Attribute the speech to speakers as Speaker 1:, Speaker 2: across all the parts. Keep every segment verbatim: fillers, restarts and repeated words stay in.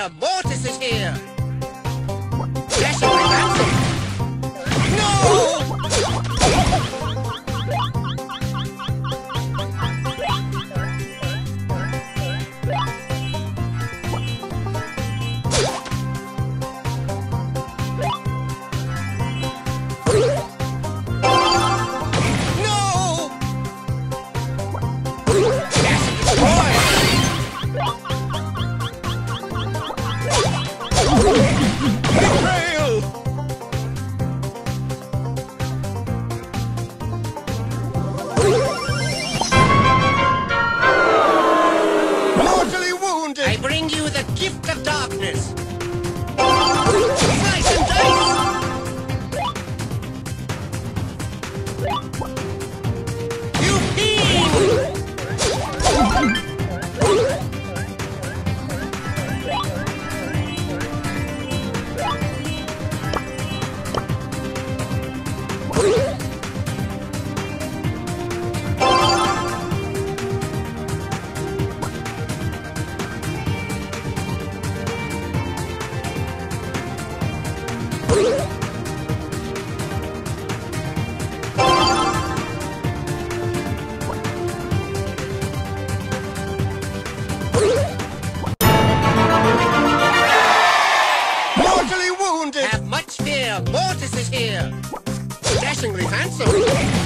Speaker 1: Mortis is here! Dashing with ransom! No! I bring you the gift of darkness. Slice and dice. You fiend! Mortally wounded! Have much fear, Mortis is here! Dashingly handsome!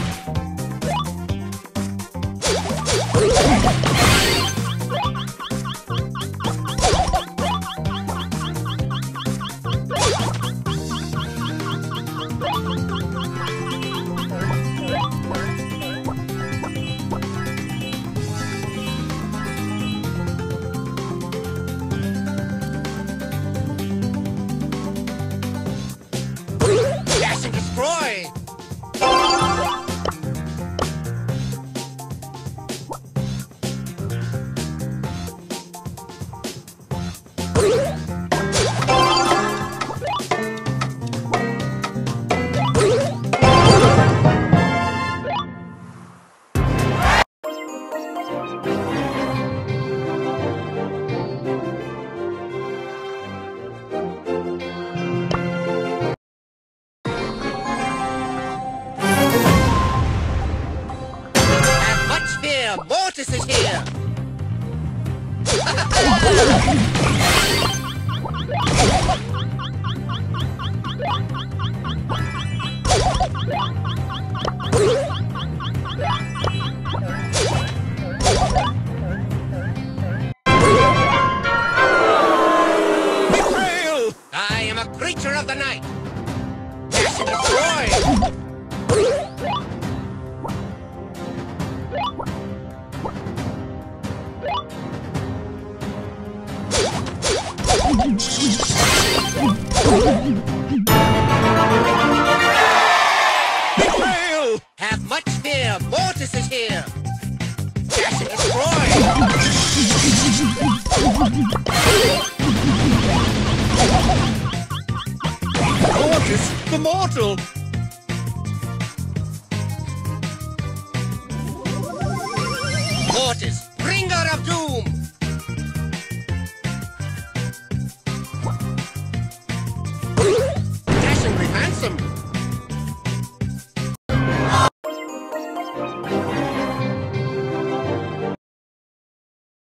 Speaker 1: Dash and destroy! Mortis is here! Betrayal! I am a creature of the night! Dash and destroy! Betrayal! Have much fear, Mortis is here! Dash and destroy! Mortis, the mortal! Mortis,